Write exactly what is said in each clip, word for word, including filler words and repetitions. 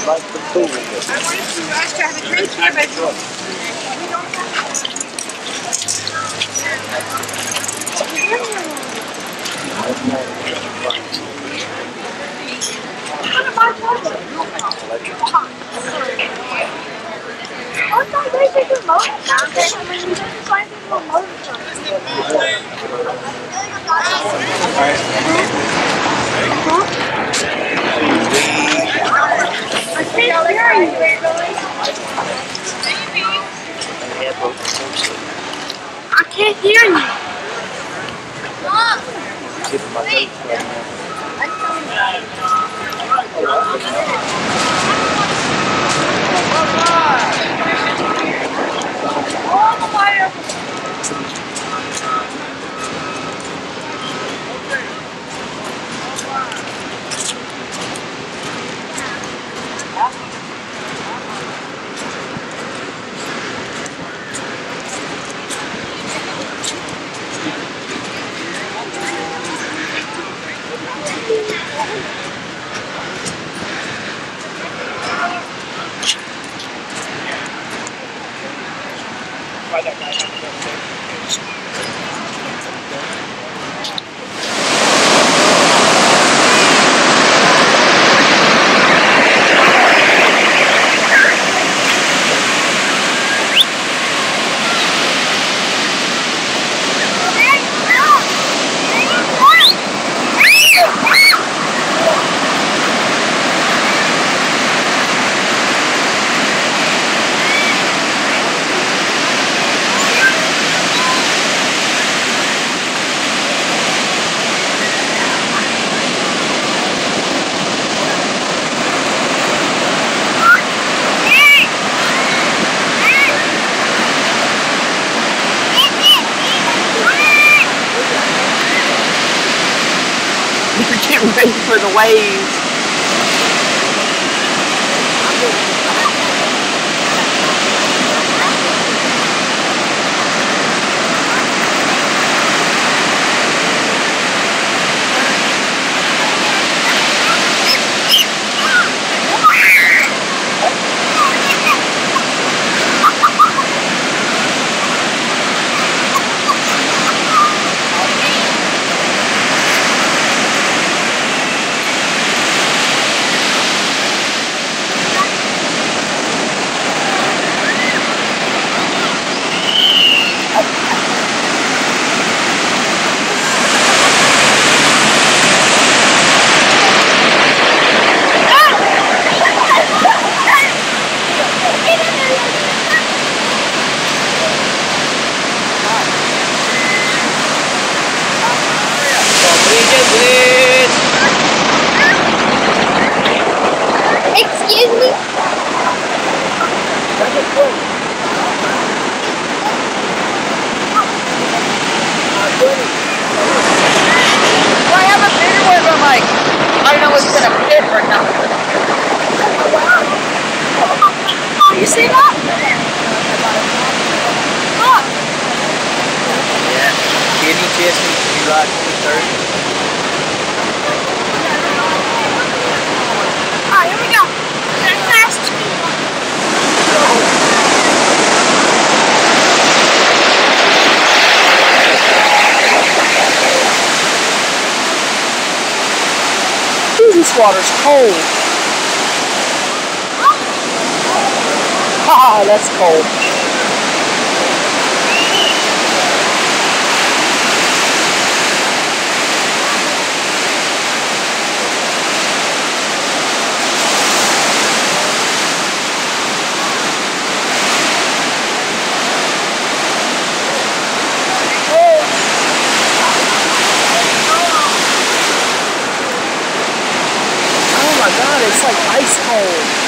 like the pool. I wanted to ask to have a drink here, but we don't I thought they did the motor fountain. I mean, you didn't find the motor fountain. I can't hear you. I can't hear you. All the way up. Getting ready for the waves. Excuse me? Well, I have a bigger one, but I'm like, I don't know what's gonna fit or not. You see that? Look. Yeah. Kenny Chesney, July twenty-third. Alright, here we go. Fast. Ooh, this water's cold. Ah, that's cold. Oh my God, it's like ice cold.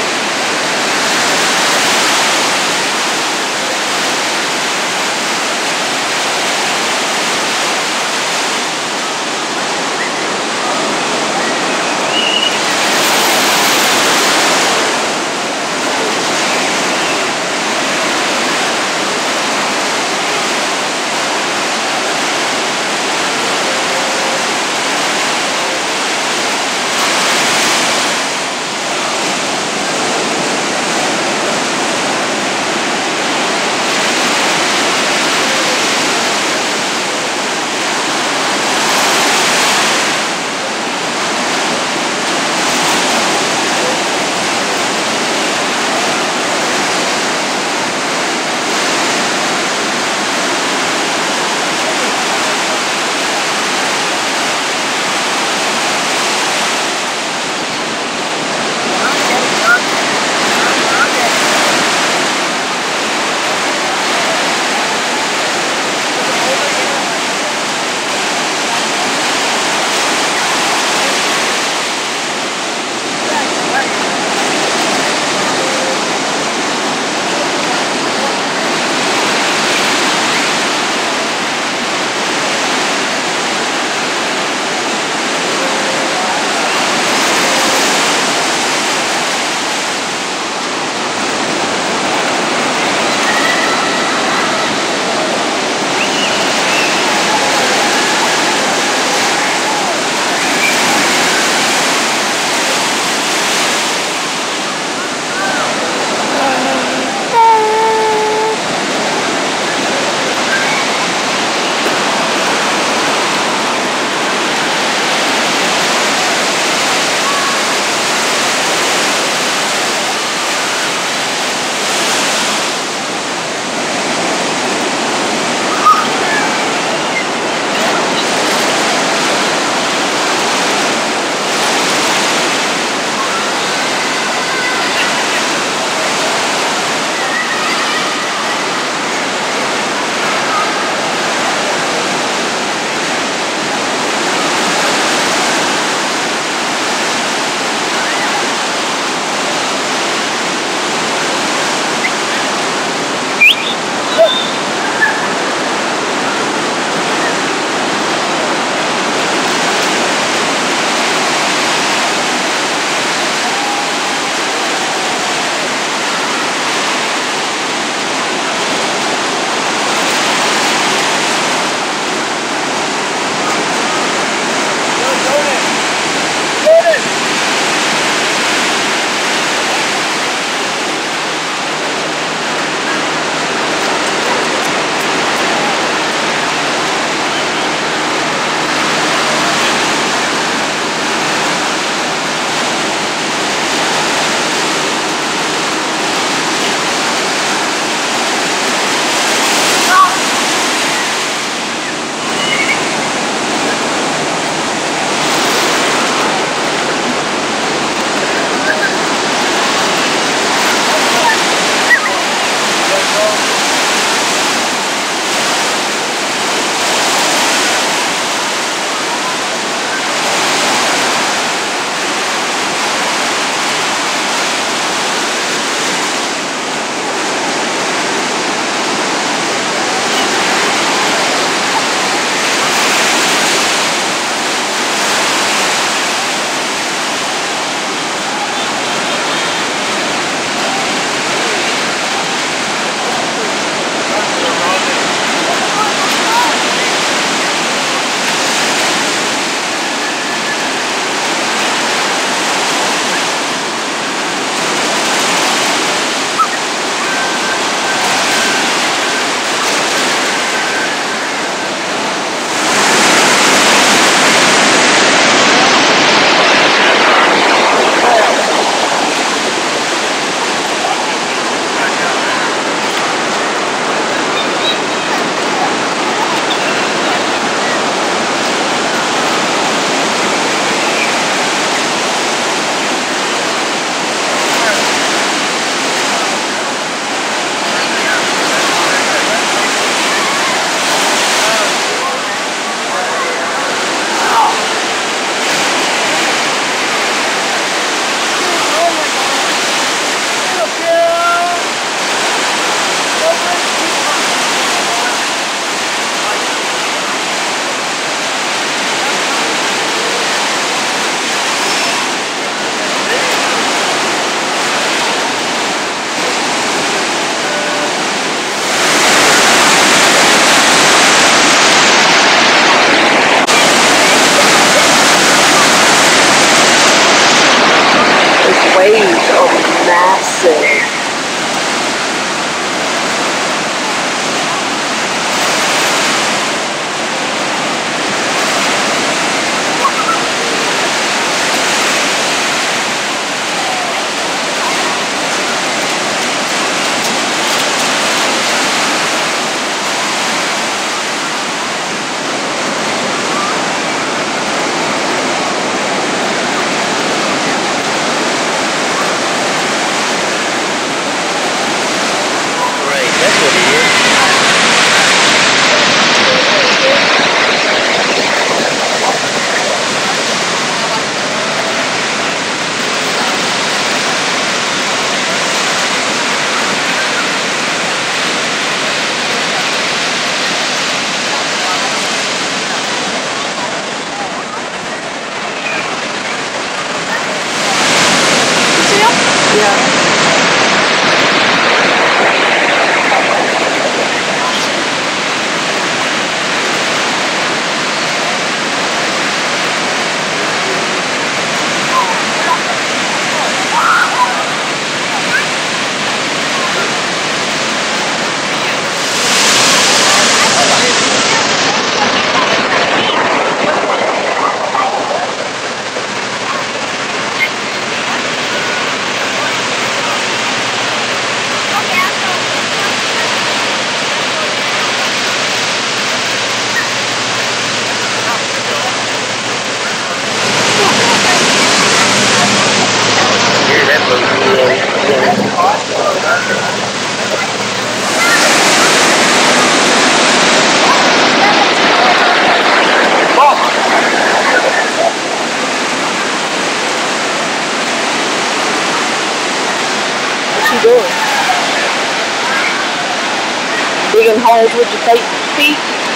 hold with your feet. feet.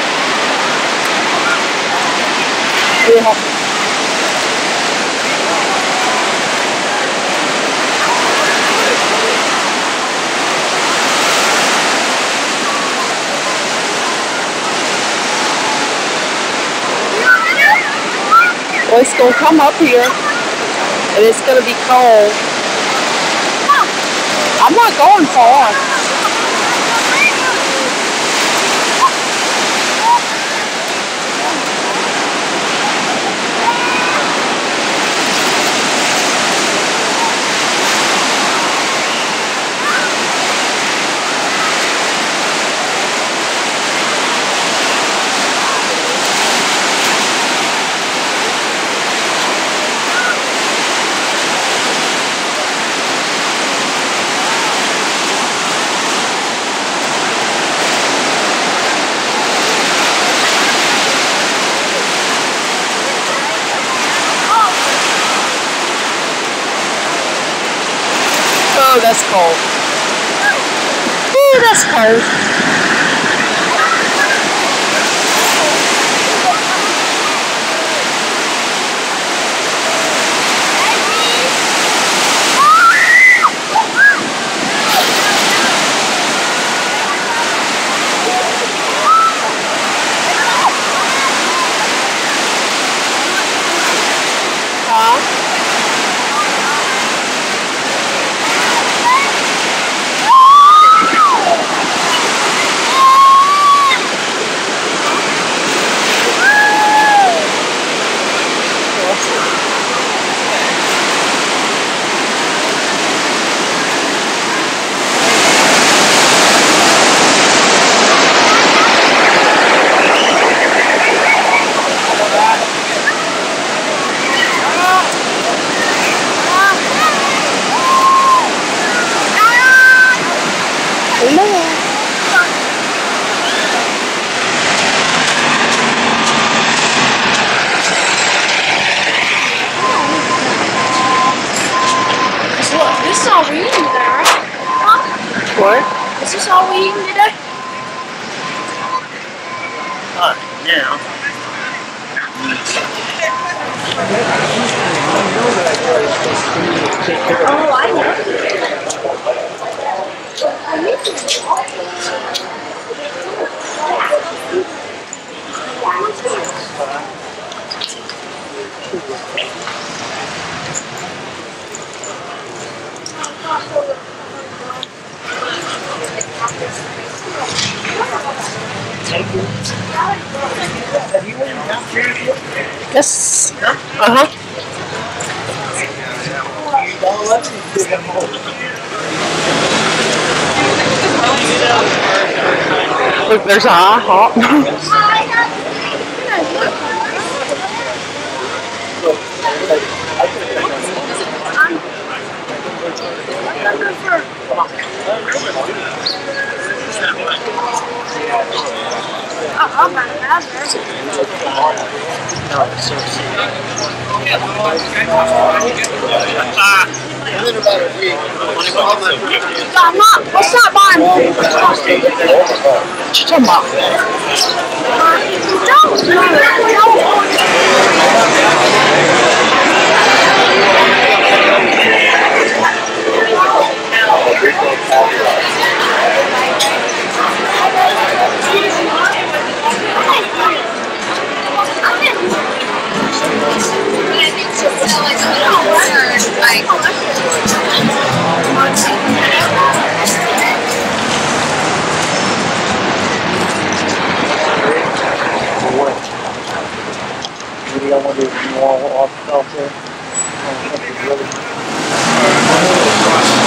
Yeah. Well, it's going to come up here, and it's going to be cold. I'm not going far. Oh, that's cold. Ooh, that's cold. Huh? This is all we eating today, right? Huh? What? Is this all we eating today? Uh, now. Oh, I know. Yes. Uh-huh. Look, there's a IHOP. I'm not bad there. Within about a week. I'm not, let's not buy them. What you talking about? Maybe I wonder if you all off out there.